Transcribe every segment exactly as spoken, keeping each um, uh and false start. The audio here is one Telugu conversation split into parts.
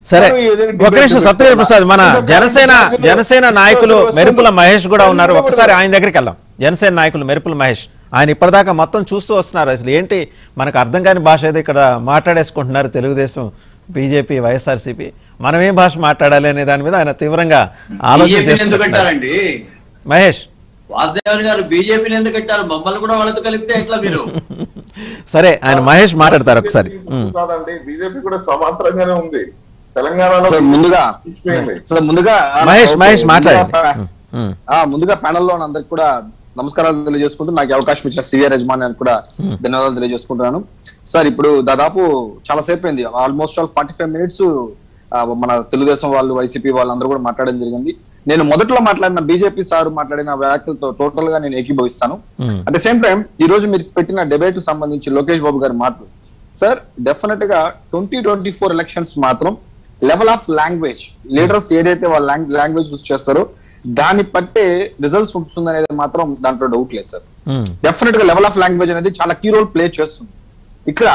సరే ఒక నిమిషం సత్యగిరి ప్రసాద్, మన జనసేన జనసేన నాయకులు మెరుపుల మహేష్ కూడా ఉన్నారు, ఒకసారి ఆయన దగ్గరికి వెళ్దాం. జనసేన నాయకులు మెరుపుల మహేష్, ఆయన ఇప్పటిదాకా మొత్తం చూస్తూ వస్తున్నారు. అసలు ఏంటి మనకు అర్థం కాని భాష ఏదో ఇక్కడ మాట్లాడేసుకుంటున్నారు తెలుగుదేశం, బీజేపీ, వైఎస్ఆర్సీపీ. మనం ఏం భాష మాట్లాడాలి అనే దాని మీద ఆయన తీవ్రంగా ఆలోచన చేస్తున్నారు. మహేష్, వాసుదేవన్ గారు బీజేపీని ఎందుకు కట్టారు? మమ్మల్ని కూడా వాళ్ళతో కలిపితే ఎట్లా మీరు? సరే, ఆయన మహేష్ మాట్లాడతారు ఒకసారి. బీజేపీ కూడా సమాంతరంగానే ఉంది తెలంగాణలో. ముందుగా ముందుగా మహేష్ మహేష్ మాట్లాడండి. ముందుగా ప్యానల్ లో అందరికి కూడా నమస్కారాలు తెలియజేసుకుంటూ నాకు అవకాశం ఇచ్చిన సివిఆర్ యజమాని అని కూడా ధన్యవాదాలు తెలియజేసుకుంటున్నాను. సార్, ఇప్పుడు దాదాపు చాలా సేపు అయింది, almost all forty five minutes మన తెలుగుదేశం వాళ్ళు, వైసీపీ వాళ్ళు అందరూ కూడా మాట్లాడడం జరిగింది. నేను మొదట్లో మాట్లాడిన బీజేపీ సార్ మాట్లాడిన వ్యాఖ్యలతో టోటల్ గా నేను ఏకీభవిస్తాను. అట్ ద సేమ్ టైం ఈ రోజు మీరు పెట్టిన డిబేట్ సంబంధించి లోకేష్ బాబు గారి మాటలు, సార్ డెఫినెట్ గా ట్వంటీ ట్వంటీ ఫోర్ ఎలక్షన్స్ మాత్రం లెవెల్ ఆఫ్ లాంగ్వేజ్ లీడర్స్ ఏదైతే వాళ్ళ లాంగ్వేజ్ యూజ్ చేస్తారో దాన్ని బట్టే రిజల్ట్స్ ఉంటుంది అనేది మాత్రం దాంట్లో డౌట్ లేదు సార్. డెఫినెట్ గా లెవెల్ ఆఫ్ లాంగ్వేజ్ అనేది చాలా కీ రోల్ ప్లే చేస్తుంది. ఇక్కడ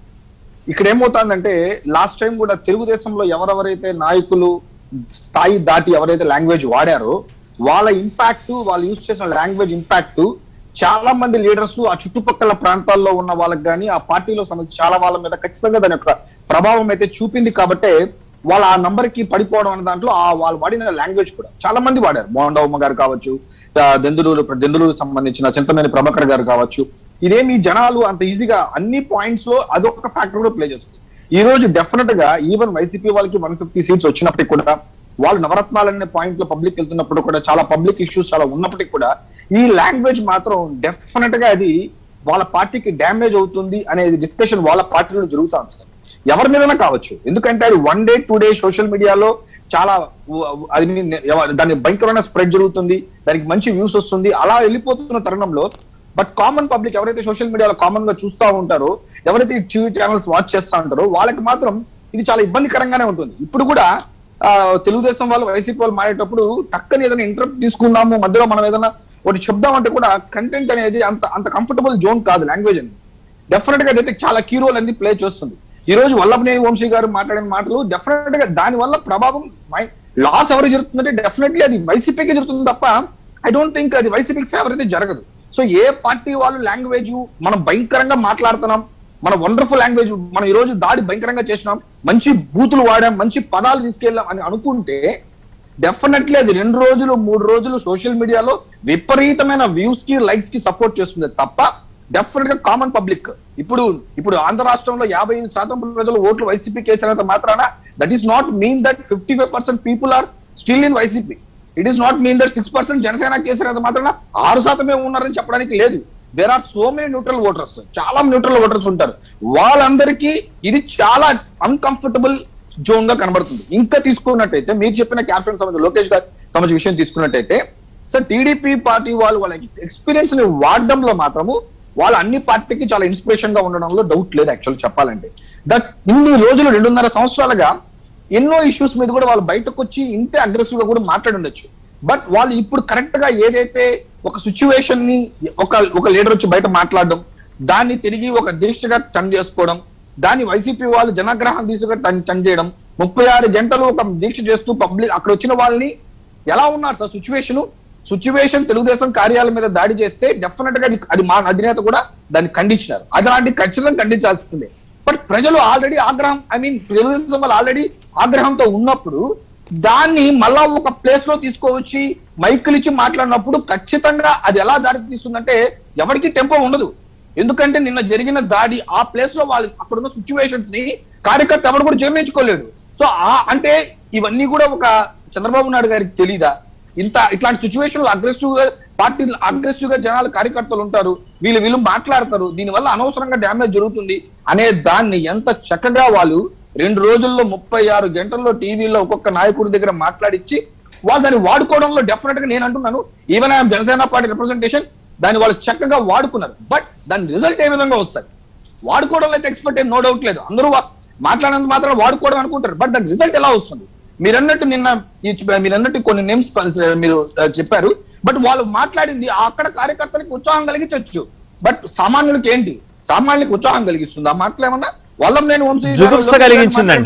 ఇక్కడ ఏమవుతుందంటే లాస్ట్ టైం కూడా తెలుగుదేశంలో ఎవరెవరైతే నాయకులు స్థాయి దాటి ఎవరైతే లాంగ్వేజ్ వాడారో వాళ్ళ ఇంపాక్ట్, వాళ్ళు యూజ్ చేసిన లాంగ్వేజ్ ఇంపాక్ట్ చాలా మంది లీడర్స్ ఆ చుట్టుపక్కల ప్రాంతాల్లో ఉన్న వాళ్ళకి కానీ ఆ పార్టీలో సంబంధించి చాలా వాళ్ళ మీద ఖచ్చితంగా దాని యొక్క ప్రభావం అయితే చూపింది. కాబట్టి వాళ్ళ ఆ నంబర్ కి పడిపోవడం అనే దాంట్లో ఆ వాళ్ళు వాడిన లాంగ్వేజ్ కూడా చాలా మంది వాడారు. మోహన్ గారు కావచ్చు, దెందులూరు దెందులూరు సంబంధించిన చింతమనేని ప్రభాకర్ గారు కావచ్చు. ఇదేమి జనాలు అంత ఈజీగా అన్ని పాయింట్స్ లో అదొక ఫ్యాక్టర్ కూడా ప్లే చేస్తుంది. ఈ రోజు డెఫినెట్ గా ఈవెన్ వైసీపీ వాళ్ళకి వన్ ఫిఫ్టీ సీట్స్ వచ్చినప్పటికి కూడా, వాళ్ళు నవరత్నాలు అనే పాయింట్ లో పబ్లిక్ వెళ్తున్నప్పుడు కూడా, చాలా పబ్లిక్ ఇష్యూస్ చాలా ఉన్నప్పటికీ కూడా ఈ లాంగ్వేజ్ మాత్రం డెఫినెట్ గా అది వాళ్ళ పార్టీకి డ్యామేజ్ అవుతుంది అనేది డిస్కషన్ వాళ్ళ పార్టీలో జరుగుతుంది సార్. ఎవరి మీదైనా కావచ్చు, ఎందుకంటే అది one day two day social మీడియాలో చాలా అది దాని భయంకరమైన స్ప్రెడ్ జరుగుతుంది, దానికి మంచి వ్యూస్ వస్తుంది, అలా వెళ్ళిపోతున్న తరుణంలో బట్ కామన్ పబ్లిక్ ఎవరైతే సోషల్ మీడియాలో కామన్ గా చూస్తూ ఉంటారో, ఎవరైతే టీవీ ఛానల్స్ వాచ్ చేస్తూ ఉంటారో వాళ్ళకి మాత్రం ఇది చాలా ఇబ్బందికరంగానే ఉంటుంది. ఇప్పుడు కూడా ఆ తెలుగుదేశం వాళ్ళు, వైసీపీ వాళ్ళు మారేటప్పుడు టక్కని ఏదైనా ఇంటరప్ట్ తీసుకున్నాము, మధ్యలో మనం ఏదైనా ఒకటి చెప్దామంటే కూడా కంటెంట్ అనేది అంత అంత కంఫర్టబుల్ జోన్ కాదు లాంగ్వేజ్ అనేది. డెఫినెట్ గా అయితే చాలా కీ రోల్ అనేది ప్లే చేస్తుంది. ఈ రోజు వల్లభనేని వంశీ గారు మాట్లాడిన మాటలు డెఫినెట్ గా దాని వల్ల ప్రభావం లాస్ ఎవరు జరుగుతుందంటే డెఫినెట్లీ అది వైసీపీకి జరుగుతుంది తప్ప ఐ డోంట్ థింక్ అది వైసీపీకి ఫేవర్ అయితే జరగదు. సో ఏ పార్టీ వాళ్ళు లాంగ్వేజ్ మనం భయంకరంగా మాట్లాడుతున్నాం, మన వండర్ఫుల్ లాంగ్వేజ్ మనం ఈ రోజు దాడి భయంకరంగా చేసినాం, మంచి బూతులు వాడాం, మంచి పదాలు తీసుకెళ్ళాం అని అనుకుంటే డెఫినెట్లీ అది రెండు రోజులు మూడు రోజులు సోషల్ మీడియాలో విపరీతమైన వ్యూస్ కి లైక్స్ కి సపోర్ట్ చేస్తుంది తప్ప డెఫినెట్ గా కామన్ పబ్లిక్ ఇప్పుడు ఇప్పుడు ఆంధ్ర రాష్ట్రంలో యాభై ఐదు శాతం ప్రజలు ఓట్లు వైసీపీ కేసినంత మాత్రాన that is not mean that fifty five percent people are still in YCP. It is not mean that six percent Janasena కేసినంత మాత్రాన ఆరు శాతమే ఉన్నారని చెప్పడానికి లేదు. There are so many neutral voters, చాలా న్యూట్రల్ ఓటర్స్ ఉంటారు. వాళ్ళందరికీ ఇది చాలా అన్కంఫర్టబుల్ జోన్ గా కనబడుతుంది. ఇంకా తీసుకున్నట్టయితే మీరు చెప్పిన క్యాప్షన్ సంబంధించి లోకేష్ గారి సంబంధించిన విషయం తీసుకున్నట్టయితే సార్ టీడీపీ పార్టీ వాళ్ళు వాళ్ళ ఎక్స్పీరియన్స్ ని వాడడంలో మాత్రము వాళ్ళు అన్ని పార్టీకి చాలా ఇన్స్పిరేషన్ గా ఉండడంలో డౌట్ లేదు. యాక్చువల్ చెప్పాలంటే దట్ ఇన్ని రోజులు రెండున్నర సంవత్సరాలుగా ఎన్నో ఇష్యూస్ మీద కూడా వాళ్ళు బయటకు వచ్చి ఇంతే అగ్రెసివ్ గా కూడా మాట్లాడుండొచ్చు. బట్ వాళ్ళు ఇప్పుడు కరెక్ట్ గా ఏదైతే ఒక సిచ్యువేషన్ ని ఒక ఒక లీడర్ వచ్చి బయట మాట్లాడడం, దాన్ని తిరిగి ఒక దీక్షగా టర్న్ చేసుకోవడం, దాన్ని వైసీపీ వాళ్ళు జనాగ్రహం దీక్షగా టర్న్ చేయడం, ముప్పై ఆరు గంటలు ఒక దీక్ష చేస్తూ పబ్లిక్ అక్కడ వచ్చిన వాళ్ళని ఎలా ఉన్నారు సార్ సిచ్యువేషన్ సిచ్యువేషన్ తెలుగుదేశం కార్యాలయం మీద దాడి చేస్తే డెఫినెట్ గా అది మా అధినేత కూడా దాన్ని ఖండించినారు. అలాంటి ఖచ్చితంగా ఖండించాల్సిందే. బట్ ప్రజలు ఆల్రెడీ ఆగ్రహం ఐ మీన్ తెలుగుదేశం వాళ్ళు ఆల్రెడీ ఆగ్రహంతో ఉన్నప్పుడు దాన్ని మళ్ళా ఒక ప్లేస్ లో తీసుకువచ్చి మైకులు ఇచ్చి మాట్లాడినప్పుడు ఖచ్చితంగా అది ఎలా దాడి తీస్తుందంటే ఎవరికి టెంపో ఉండదు. ఎందుకంటే నిన్న జరిగిన దాడి ఆ ప్లేస్ లో వాళ్ళు అక్కడున్న సిచ్యువేషన్స్ ని కార్యకర్త ఎవరు కూడా జీర్ణించుకోలేడు. సో ఆ అంటే ఇవన్నీ కూడా ఒక చంద్రబాబు నాయుడు గారికి తెలీదా? ఇంత ఇట్లాంటి సిచ్యువేషన్ లో అగ్రెసివ్ గా పార్టీ అగ్రెసివ్ గా జనాలు కార్యకర్తలు ఉంటారు, వీళ్ళు వీళ్ళు మాట్లాడతారు, దీనివల్ల అనవసరంగా డ్యామేజ్ జరుగుతుంది అనే దాన్ని ఎంత చక్కగా వాళ్ళు రెండు రోజుల్లో ముప్పై ఆరు గంటల్లో టీవీలో ఒక్కొక్క నాయకుడి దగ్గర మాట్లాడిచ్చి వాళ్ళు దాన్ని వాడుకోవడంలో డెఫినెట్ గా నేను అంటున్నాను even I'm Janasena party representation దాన్ని వాళ్ళు చక్కగా వాడుకున్నారు. బట్ దాని రిజల్ట్ ఏ విధంగా వస్తుంది వాడుకోవడంలో అయితే ఎక్స్పెక్ట్ నో డౌట్ లేదు. అందరూ మాట్లాడినంత మాత్రం వాడుకోవడం అనుకుంటారు, బట్ దాని రిజల్ట్ ఎలా వస్తుంది? మీరన్నట్టు నిన్న మీరన్నట్టు కొన్ని నేమ్స్ మీరు చెప్పారు, బట్ వాళ్ళు మాట్లాడింది అక్కడ కార్యకర్తలకు ఉత్సాహం కలిగించవచ్చు, బట్ సామాన్యులకి ఏంటి? సామాన్యులకు ఉత్సాహం కలిగిస్తుంది ఆ మాటలు ఏమన్నా? వల్లం నేను వంశీ జుగుప్స కలిగించిందండి.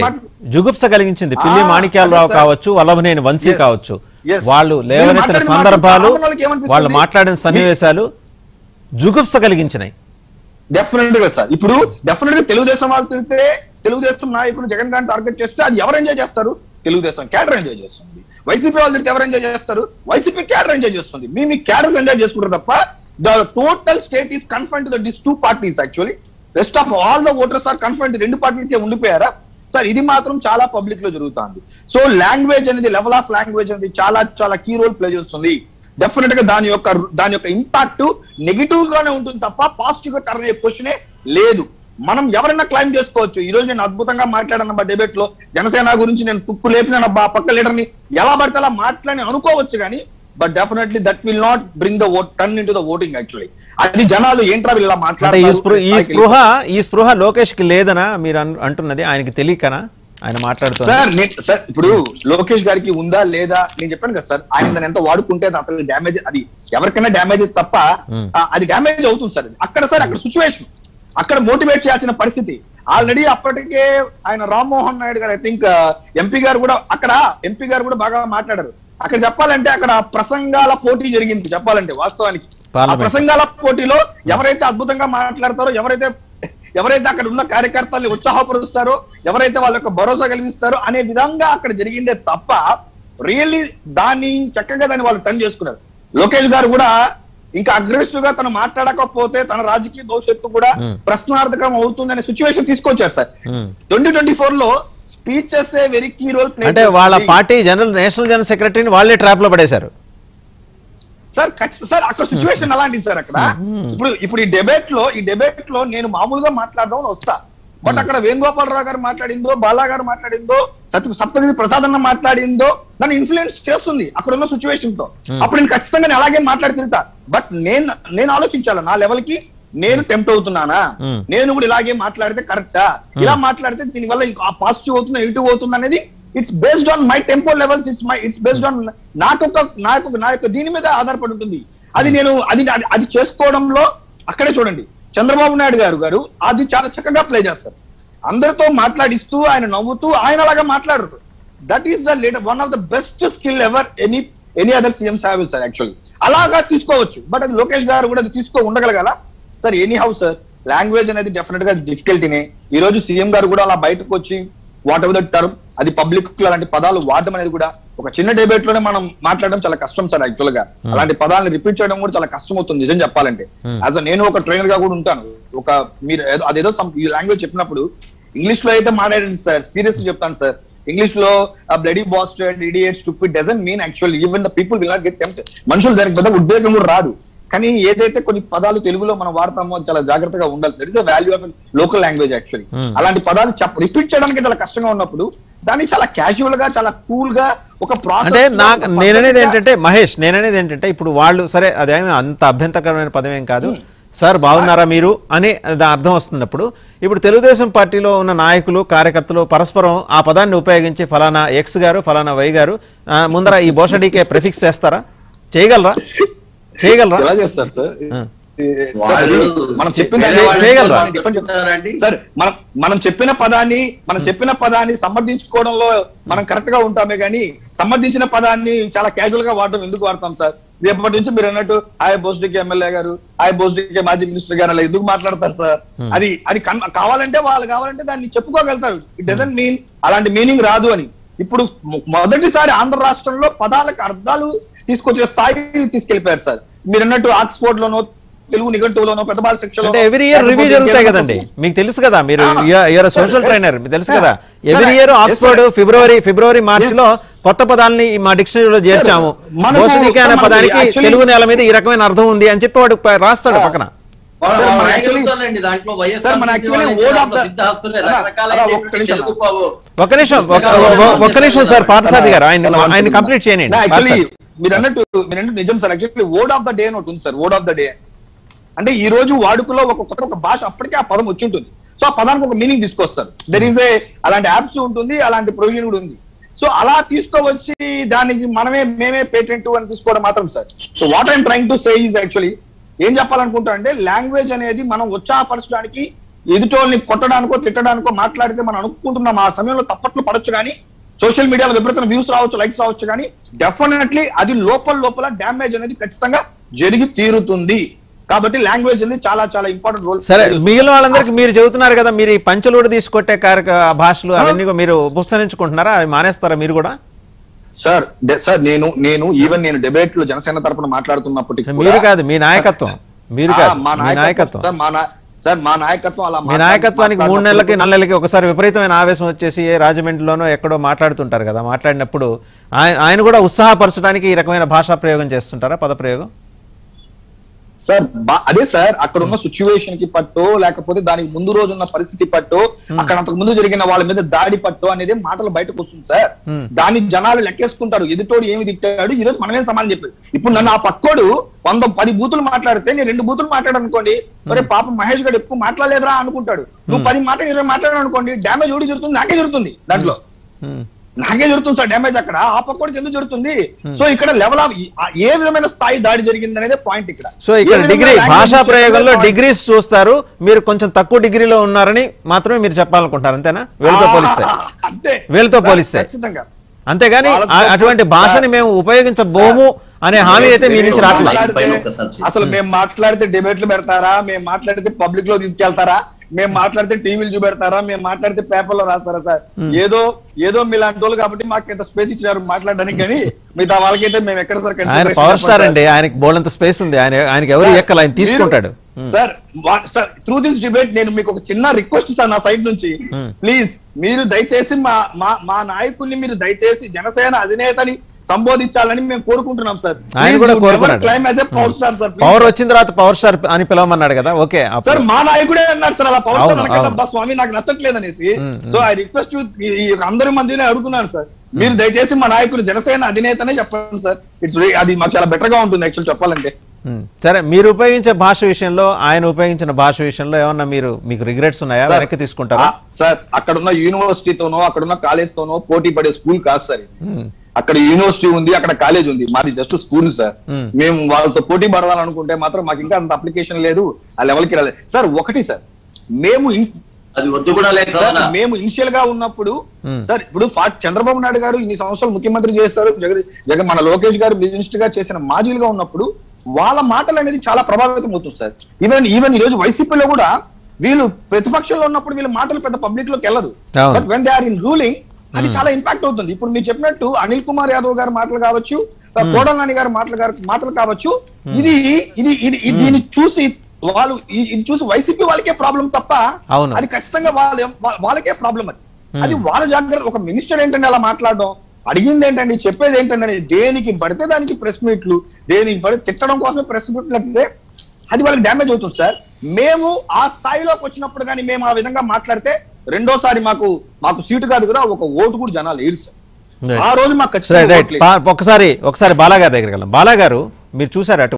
జుగుప్స కలిగించింది. పిల్లి మాణిక్యాలరావు కావచ్చు, వల్లభనేని వంశీ కావచ్చు, వాళ్ళు లేవనెత్తిన సందర్భాలు, వాళ్ళు మాట్లాడిన సన్నివేశాలు జుగుప్స కలిగించినాయి. డెఫినెట్ గా సార్. ఇప్పుడు డెఫినెట్ గా తెలుగుదేశం వాళ్ళు తిరిగితే, తెలుగుదేశం నాయకులు జగన్ గారిని టార్గెట్ చేస్తే అది ఎవరు ఎంజాయ్ చేస్తారు? తెలుగుదేశం క్యాడర్ ఎంజాయ్ చేస్తుంది. వైసీపీ వాళ్ళు తిరిగితే ఎవరు ఎంజాయ్ చేస్తారు? వైసీపీ క్యాడర్ ఎంజాయ్ చేస్తుంది. మీ మీ క్యాడర్స్ ఎంజాయ్ చేసుకుంటారు తప్ప the total state is confined to this two parties. Actually rest of all the voters are confined రెండు పార్టీలకే ఉండిపోయారా సార్? ఇది మాత్రం చాలా పబ్లిక్ లో జరుగుతుంది. సో లాంగ్వేజ్ అనేది, లెవెల్ ఆఫ్ లాంగ్వేజ్ అనేది చాలా చాలా కీ రోల్ ప్లే చేస్తుంది. డెఫినెట్ గా దాని యొక్క దాని యొక్క ఇంపాక్ట్ నెగిటివ్ గానే ఉంటుంది తప్ప పాజిటివ్ గా టర్న్ అయ్యే క్వశ్చనే లేదు. మనం ఎవరైనా క్లైమ్ చేసుకోవచ్చు. ఈ రోజు నేను అద్భుతంగా మాట్లాడాను డిబేట్ లో, జనసేన గురించి నేను తుప్పు లేపిన పక్క లీడర్ ని ఎలా పడితే అలా మాట్లాడి అనుకోవచ్చు కానీ, but definitely that will not bring the vote turn into the voting. Actually అది జనాలు ఏంట్రా వీళ్ళ మాట్లాడారు. ఈ స్పృహ ఈ స్పృహ లోకేష్ కి లేదనా మీరు అంటున్నది? ఆయనకి తెలియకనా ఆయన మాట్లాడుతున్నారు? సార్ సార్ ఇప్పుడు లోకేష్ గారికి ఉందా లేదా నేను చెప్పాను కదా సార్. ఆయన దాన్ని ఎంత వాడుకుంటే అతనికి డ్యామేజ్, అది ఎవరికైనా డ్యామేజ్ తప్ప అది డ్యామేజ్ అవుతుంది సార్. అక్కడ సార్ అక్కడ సిచ్యువేషన్, అక్కడ మోటివేట్ చేయాల్సిన పరిస్థితి. ఆల్రెడీ అప్పటికే ఆయన రామ్మోహన్ నాయుడు గారు, ఐ థింక్ ఎంపీ గారు కూడా, అక్కడ ఎంపీ గారు కూడా బాగా మాట్లాడారు. అక్కడ చెప్పాలంటే అక్కడ ప్రసంగాల పోటీ జరిగింది. చెప్పాలంటే వాస్తవానికి ఆ ప్రసంగాల పోటీలో ఎవరైతే అద్భుతంగా మాట్లాడతారో, ఎవరైతే ఎవరైతే అక్కడ ఉన్న కార్యకర్తల్ని ఉత్సాహపరుస్తారో, ఎవరైతే వాళ్ళ యొక్క భరోసా కలిగిస్తారో అనే విధంగా అక్కడ జరిగిందే తప్ప రియల్లీ దాన్ని చక్కగా దాన్ని వాళ్ళు టర్న్ చేసుకున్నారు. లోకేష్ గారు కూడా ఇంకా అగ్రెసివ్ గా తను మాట్లాడకపోతే తన రాజకీయ భవిష్యత్తు కూడా ప్రశ్నార్థకం అవుతుందనే సిచ్యువేషన్ తీసుకొచ్చారు సార్. ట్వంటీ ట్వంటీ ఫోర్ లో speeches very key role play. అంటే వాళ్ళ పార్టీ జనరల్ నేషనల్ జనరల్ సెక్రటరీని వాళ్ళే ట్రాప్ లో పడేశారు సార్. ఖచ్చితంగా సార్ అక్కడ సిచ్యువేషన్ అలాంటిది సార్. అక్కడ ఇప్పుడు ఇప్పుడు ఈ డెబేట్ లో ఈ డెబేట్ లో నేను మామూలుగా మాట్లాడదాం వస్తా, బట్ అక్కడ వేణుగోపాలరావు గారు మాట్లాడిందో, బాలా గారు మాట్లాడిందో, సత్య సప్తగిరి ప్రసాద్ అన్న మాట్లాడిందో నన్ను ఇన్ఫ్లుయెన్స్ చేస్తుంది అక్కడ ఉన్న సిచ్యువేషన్ తో. అప్పుడు నేను ఖచ్చితంగా నేను అలాగే మాట్లాడి తింటా. బట్ నేను నేను ఆలోచించాలి నా లెవెల్ కి నేను టెంప్ట్ అవుతున్నానా, నేను కూడా ఇలాగే మాట్లాడితే కరెక్టా, ఇలా మాట్లాడితే దీనివల్ల పాజిటివ్ అవుతుందా నెగిటివ్ అవుతుందా అనేది it's based on my tempo levels. It's my it's based on నాకు నాకు నా యొక్క దీని మీద ఆధారపడి ఉంటుంది. అది నేను అది అది చేసుకోవడంలో అక్కడే చూడండి చంద్రబాబు నాయుడు గారు గారు అది చాలా చక్కగా ప్లే చేస్తారు. అందరితో మాట్లాడిస్తూ ఆయన నవ్వుతూ ఆయన అలాగా మాట్లాడరు. That is the leader, one of the best skill ever any any other CMs have sir. Actually అలాగా తీసుకోవచ్చు, బట్ అది లోకేష్ గారు కూడా అది తీసుకో ఉండగలగాల sir. Anyhow sir, language అనేది డెఫినెట్ గా డిఫికల్టీనే. ఈ రోజు సీఎం గారు కూడా అలా బయటకు వచ్చి వాట్ ఎవర్ ద టర్మ్, అది పబ్లిక్ అలాంటి పదాలు వాడడం అనేది కూడా ఒక చిన్న డిబేట్ లోనే మనం మాట్లాడడం చాలా కష్టం సార్. యాక్చువల్ గా అలాంటి పదాలను రిపీట్ చేయడం కూడా చాలా కష్టం అవుతుంది నిజం చెప్పాలంటే. యాజ్ నేను ఒక ట్రైనర్ గా కూడా ఉంటాను. ఒక మీరు అదేదో ఈ లాంగ్వేజ్ చెప్పినప్పుడు ఇంగ్లీష్ లో అయితే మాట్లాడేది సార్, సీరియస్ చెప్తాను సార్. ఇంగ్లీష్ లో bloody bastard, idiot, stupid doesn't mean actually even the people will not get tempt. మనుషులు దానికి పెద్ద ఉద్వేగం కూడా రాదు. కానీ ఏదైతే కొన్ని పదాలు తెలుగులో మనం వాడతామో చాలా జాగ్రత్తగా ఉండాలి. That is the value of local language actually. అలాంటి పదాలు రిపీట్ చేయడానికి చాలా కష్టంగా ఉన్నప్పుడు దాన్ని చాలా క్యాజువల్ గా చాలా కూల్ గా ఒక ప్రాసెస్. అంటే నాకు నేననేది ఏంటంటే మహేష్, నేననేది ఏంటంటే ఇప్పుడు వాళ్ళు సరే అదేమి అంత అభ్యంతరకరమైన పదం ఏం కాదు సార్, బాగున్నారా మీరు అని అర్థం వస్తున్నప్పుడు ఇప్పుడు తెలుగుదేశం పార్టీలో ఉన్న నాయకులు కార్యకర్తలు పరస్పరం ఆ పదాన్ని ఉపయోగించి ఫలానా ఎక్స్ గారు ఫలానా వై గారు ముందర ఈ బోషడీకే ప్రిఫిక్స్ చేస్తారా? చేయగలరా? చేయగలరా? ఎలా చేస్తారు సార్? మనం చెప్పిన సార్ మనం మనం చెప్పిన పదాన్ని మనం చెప్పిన పదాన్ని సమర్థించుకోవడంలో మనం కరెక్ట్ గా ఉంటామే కానీ సమర్థించిన పదాన్ని చాలా క్యాజువల్ గా వాడడం ఎందుకు వాడతాం సార్? రేపటి నుంచి మీరు అన్నట్టు ఆయా బోస్డికే ఎమ్మెల్యే గారు, ఆయా బోస్డికే మాజీ మినిస్టర్ గారు అలా ఎందుకు మాట్లాడతారు సార్? అది అది కావాలంటే వాళ్ళు కావాలంటే దాన్ని చెప్పుకోగలుగుతారు. ఇట్ డజంట్ మీన్ అలాంటి మీనింగ్ రాదు అని. ఇప్పుడు మొదటిసారి ఆంధ్ర రాష్ట్రంలో పదాలకు అర్థాలు తీసుకొచ్చే స్థాయి తీసుకెళ్లిపోయారు సార్. మీరు అన్నట్టు ఆక్స్ఫోర్డ్ లోనో తెలుగు నిఘంటువులోనో పెద్ద భాష శిక్షలో ఎవ్రీ ఇయర్ రివ్యూ జరుగుతాయి కదండి, మీకు తెలుసు కదా, మీరు యూఆర్ సోషల్ ట్రైనర్, మీకు తెలుసు కదా. Every year Oxford February February March లో కొత్త పదాన్ని మా డిక్షనరీలో చేర్చాము. బోషడీకే అనే పదానికి తెలుగు నేల మీద ఈ రకమైన అర్థం ఉంది అని చెప్పి వాడు రాస్తాడు పక్కన. ఒక్క నిమిషం ఒక్క నిమిషం సార్ పార్థసారథి గారు ఆయన ఆయన కంప్లీట్ చేయండి. మీరు అన్నట్టు మీరు అన్నట్టు నిజం sir. Actually word of the day అని ఒకటి ఉంది sir. Word of the day అంటే ఈ రోజు వాడుకలో ఒక కొత్త ఒక భాష అప్పటికే ఆ పదం వచ్చి ఉంటుంది. సో ఆ పదానికి ఒక మీనింగ్ తీసుకొస్తారు. దెర్ ఈస్ ఏ అలాంటి యాప్స్ ఉంటుంది, అలాంటి ప్రొవిజన్ కూడా ఉంది. సో అలా తీసుకోవచ్చి దానికి మనమే మేమే పేటెంట్ అని తీసుకోవడం మాత్రం sir. So what I'm trying to say is actually ఏం చెప్పాలనుకుంటా అంటే లాంగ్వేజ్ అనేది మనం ఉత్సాహపరచడానికి ఎదుటోళ్ళని కొట్టడానికో తిట్టడానికో మాట్లాడితే మనం అనుకుంటున్నాం ఆ సమయంలో తప్పట్లు పడొచ్చు కానీ సోషల్ మీడియాలో విపరీతమైన వ్యూస్ రావచ్చు, లైక్స్ రావచ్చు, కానీ డెఫినెట్లీ అది లోపల లోపల డ్యామేజ్ అనేది ఖచ్చితంగా జరిగి తీరుతుంది. కాబట్టి లాంగ్వేజ్ అనేది చాలా చాలా ఇంపార్టెంట్ రోల్. సరే, మిగిలిన వాళ్ళందరికీ మీరు చెబుతున్నారు కదా, మీరు ఈ పంచలోడు తీసుకొట్టే కార్య భాషలు అవన్నీ మీరు ఉపసరించుకుంటున్నారా, అవి మానేస్తారా మీరు కూడా? సార్ సార్ నేను నేను ఈవెన్ నేను డిబేట్ లో జనసేన తరపున మాట్లాడుతున్నప్పటికీ మీరు కాదు, మీ నాయకత్వం, మీరు కాదు, మా మీ నాయకత్వం సార్ మా సార్ మా నాయకత్వం అలా మీ నాయకత్వానికి మూడు నెలలకి నాలుగు నెలలకి ఒకసారి విపరీతమైన ఆవేశం వచ్చేసి ఏ రాజమండ్రిలోనో ఎక్కడో మాట్లాడుతుంటారు కదా, మాట్లాడినప్పుడు ఆయన ఆయన కూడా ఉత్సాహపరచడానికి ఈ రకమైన భాషా ప్రయోగం చేస్తుంటారా, పదప్రయోగం? సార్ అదే సార్ అక్కడ ఉన్న సిచ్యువేషన్ కి పట్టో లేకపోతే దానికి ముందు రోజు ఉన్న పరిస్థితి పట్టో అక్కడ అంతకు ముందు జరిగిన వాళ్ళ మీద దాడి పట్టో అనేది మాటలు బయటకు వస్తుంది సార్. దాన్ని జనాలు లెక్కేసుకుంటారు, ఎదుటోడు ఏమి తిట్టాడు, ఈ రోజు మనమే సమానం చెప్పేది. ఇప్పుడు నన్ను ఆ పక్కోడు వంద పది బూతులు మాట్లాడితే నేను రెండు బూతులు మాట్లాడాను అనుకోండి, మరి పాప మహేష్ గారు ఎక్కువ మాట్లాడలేదురా అనుకుంటాడు. నువ్వు పది మాటలు ఇరవై మాట్లాడాను అనుకోండి, డ్యామేజ్ ఎవడు జరుగుతుంది? నాకే జరుగుతుంది, దాంట్లో నాకే జరుగుతుంది సార్ డ్యామేజ్. అక్కడ ఆ పక్కోడికి ఎందుకు జరుగుతుంది? సో ఇక్కడ లెవెల్ ఆఫ్ ఏ విధమైన స్థాయి దాడి జరిగింది అనేది పాయింట్ ఇక్కడ. సో ఇక్కడ డిగ్రీ భాషా ప్రయోగంలో డిగ్రీస్ చూస్తారు, మీరు కొంచెం తక్కువ డిగ్రీలో ఉన్నారని మాత్రమే మీరు చెప్పాలనుకుంటారు, అంతేనా? వీళ్ళతో పోలిస్తే అంతే, వీళ్ళతో పోలిస్తే ఖచ్చితంగా. అంతేగాని అటువంటి భాషని మేము ఉపయోగించబోము అనే హామీ అయితే మీ నుంచి రావట్లేదు. అసలు మేము మాట్లాడితే డిబేట్లు పెడతారా, మేము మాట్లాడితే పబ్లిక్ లో తీసుకెళ్తారా, మేము మాట్లాడితే టీవీలు చూపెడతారా, మేము మాట్లాడితే పేపర్లో రాస్తారా సార్? ఏదో ఏదో మీలాంటి వాళ్ళు కాబట్టి మాకు ఇంత స్పేస్ ఇచ్చారు మాట్లాడడానికి, కానీ మిగతా వాళ్ళకైతే మేము ఎక్కడ సార్? ఆయన పవర్ స్టార్ అండి, ఆయనకి బోలంత స్పేస్ ఉంది, ఆయన ఆయనకి ఎవరు ఎక్కలు, ఆయన తీసుకుంటాడు. Sir sir through this debate నేను మీకు ఒక చిన్న రిక్వెస్ట్ సార్ నా సైడ్ నుంచి, ప్లీజ్ మీరు దయచేసి మా మా నాయకుడిని మీరు దయచేసి జనసేన అధినేతని సంబోధించాలని మేము కోరుకుంటున్నాం సార్. ఆయన కూడా కోరుకున్నాడు, పవర్ స్టార్ సార్, పవర్ వచ్చిన తర్వాత పవర్ స్టార్ అని పిలవమన్నాడు కదా. ఓకే సార్, మా నాయకుడే అన్నాడు సార్ అలా పవర్ స్టార్ అనకబ్బా స్వామి నాకు నచ్చట్లేదు అనేసి. సో ఐ రిక్వెస్ట్ అందరి మందినే అడుగుతున్నాను సార్, మీరు దయచేసి మా నాయకుడు జనసేన అధినేతనే చెప్పండి సార్. ఇట్స్ అది మాకు చాలా బెటర్ గా ఉంటుంది యాక్చువల్ చెప్పాలంటే. సరే, మీరు ఉపయోగించే భాష విషయంలో ఆయన ఉపయోగించిన భాష విషయంలో ఏమన్నా మీరు మీకు రిగ్రెట్స్ ఉన్నాయా, వెనక్కి తీసుకుంటారా? సార్ అక్కడ ఉన్న యూనివర్సిటీతోనో అక్కడ ఉన్న కాలేజ్ తోనో పోటీ పడే స్కూల్ కాదు సార్. అక్కడ యూనివర్సిటీ ఉంది, అక్కడ కాలేజ్ ఉంది, మాది జస్ట్ స్కూల్ సార్. మేము వాళ్ళతో పోటీ పడాలనుకుంటే మాత్రం మాకు ఇంకా అంత అప్లికేషన్ లేదు, ఆ లెవెల్కి రాలేదు సార్. ఒకటి సార్, మేము అది వద్దు కూడా లేదు, మేము ఇనిషియల్ గా ఉన్నప్పుడు సార్, ఇప్పుడు చంద్రబాబు నాయుడు గారు ఇన్ని సంవత్సరాలు ముఖ్యమంత్రి చేస్తారు, జగన్ జగన్ మన లోకేష్ గారు మినిస్టర్ గా చేసిన మాజీలుగా ఉన్నప్పుడు వాళ్ళ మాటలు అనేది చాలా ప్రభావితం అవుతుంది సార్. ఈవెన్ ఈవెన్ ఈ రోజు వైసీపీలో కూడా వీళ్ళు ప్రతిపక్షంలో ఉన్నప్పుడు వీళ్ళ మాటలు పెద్ద పబ్లిక్ లోకి వెళ్ళదు, but when they are in ruling అది చాలా ఇంపాక్ట్ అవుతుంది. ఇప్పుడు మీరు చెప్పినట్టు అనిల్ కుమార్ యాదవ్ గారి మాటలు కావచ్చు, కోడల నాని గారి మాటలు గారి మాటలు కావచ్చు, ఇది ఇది ఇది దీన్ని చూసి వాళ్ళు ఇది చూసి వైసీపీ వాళ్ళకే ప్రాబ్లం తప్ప అది ఖచ్చితంగా వాళ్ళ వాళ్ళకే ప్రాబ్లం. అది అది వాళ్ళ జాగ్రత్త. ఒక మినిస్టర్ ఏంటంటే అలా మాట్లాడడం, అడిగింది ఏంటండి, చెప్పేది ఏంటంటే దేనికి పడితే దానికి ప్రెస్ మీట్లు, దేనికి పడితే తిట్టడం కోసమే ప్రెస్ మీట్లు అయితే అది వాళ్ళకి డ్యామేజ్ అవుతుంది సార్. మేము ఆ స్థాయిలోకి వచ్చినప్పుడు కానీ మేము ఆ విధంగా మాట్లాడితే రెండోసారి మాకు మాకు సీటు కాదు కదా, ఒక ఓటు కూడా జనాలు ఏరు సార్. ఆ రోజు మాకు ఒకసారి ఒకసారి బాలా గారి దగ్గరికి వెళ్ళాం. బాలా గారు, మీరు చూసారు